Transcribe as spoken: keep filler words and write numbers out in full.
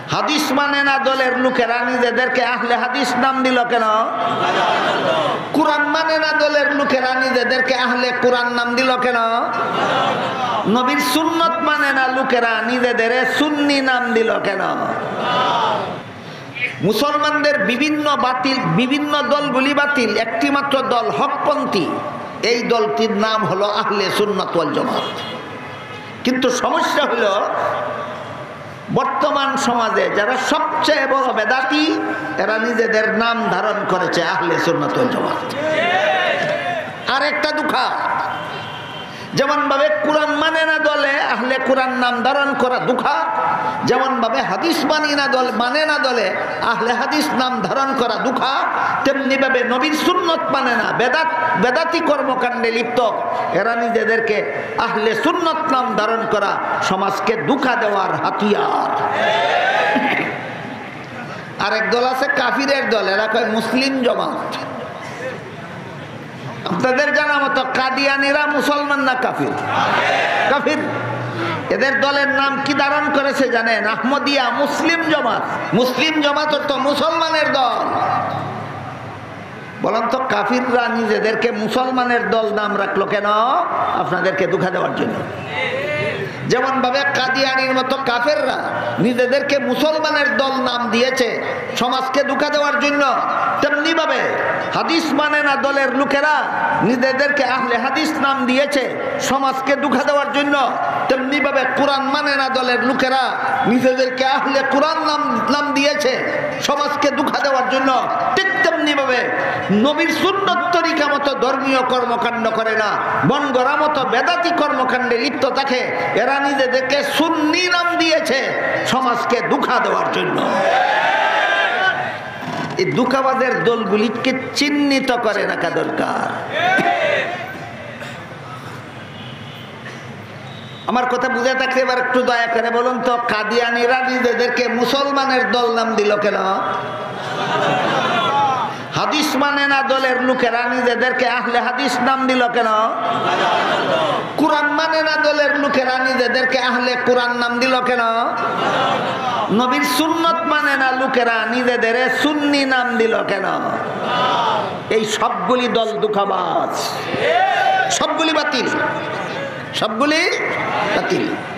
হাদিস মানে না দলের লোকেরা নিজেদেরকে আহলে হাদিস নাম দিল কেন? কোরআন মানে না দলের লোকেরা নিজেদেরকে আহলে কোরআন নাম দিল কেন? নবীর সুন্নত মানে না লোকেরা নিজেদের সুন্নি নাম দিল কেন? মুসলমানদের বিভিন্ন বাতিল বিভিন্ন দলগুলি বাতিল, একটি মাত্র দল হকপন্থী, এই দলটির নাম হলো আহলে সুন্নাত ওয়াল জামাত। কিন্তু সমস্যা হলো বর্তমান সমাজে যারা সবচেয়ে বড় বেদাতি, এরা নিজেদের নাম ধারণ করেছে আহলে সুন্নাত ওয়াল জামাত। আর একটা দুঃখা, যেমন ভাবে কোরআন মানে না দলে আহলে কোরআন নাম ধারণ করা দুঃখা, যেমন ভাবে হাদিস মানি না দল মানে না দলে আহলে হাদিস নাম ধারণ করা দুঃখা, তেমনি ভাবে নবীর সুন্নত মানে না বেদাত বেদাতি কর্মকাণ্ডে লিপ্ত এরা নিজেদেরকে আহলে সুন্নত নাম ধারণ করা সমাজকে দুঃখা দেওয়ার হাতিয়ার। আরেক দল আছে কাফিরের দল, এরা কয় মুসলিম জামাত। আপনাদের জানা মতো কাদিয়ানিরা মুসলমান না কাফির? কাফির। এদের দলের নাম কি ধারণ করেছে জানেন? আহমদিয়া মুসলিম জামাত। মুসলিম জামাত তো মুসলমানের দল। বলেন তো কাফিররা নিজেদেরকে মুসলমানের দল নাম রাখলো কেন? আপনাদেরকে দুঃখা দেওয়ার জন্য। যেমন ভাবে কাদিয়ানির মতো কাফেররা নিজেদেরকে মুসলমানের দল নাম দিয়েছে সমাজকে দুঃখা দেওয়ার জন্য, তেমনি ভাবে হাদিস মানে না দলের লোকেরা নিজেদেরকে আহলে হাদিস নাম দিয়েছে সমাজকে দুঃখা দেওয়ার জন্য, তেমনি ভাবে কোরআন মানে না দলের লোকেরা নিজেদেরকে আহলে কোরআন নাম নাম দিয়েছে সমাজকে দুঃখা দেওয়ার জন্য। ঠিক তেমনি ভাবে নবীর সুন্নত তরিকা মতো ধর্মীয় কর্মকাণ্ড করে না, মন গড়া মতো বেদাতি কর্মকাণ্ডে লিপ্ত থাকে, এরা নিজেদেরকে সুন্নি নাম দিয়েছে সমাজকে দুঃখা দেওয়ার জন্য। এই দুঃখাবাদের দলগুলিকে চিহ্নিত করে রাখা দরকার। আমার কথা বুঝে থাকলে এবার একটু দয়া করে বলুন তো, কাদিয়ানিরা নিজেদেরকে মুসলমানের দল নাম দিল কেন? হাদিস মানে না দলের লোকেরা নিজেদেরকে আহলে হাদিস নাম দিল কেন? কোরআন মানে না দলের লোকেরা নিজেদেরকে আহলে কোরআন নাম দিল কেন? নবীর সুন্নত মানে না লোকেরা নিজেদের সুন্নি নাম দিল কেন? এই সবগুলি দল দুঃখাবাজ, সবগুলি বাতিল, সবগুলি বাতিল।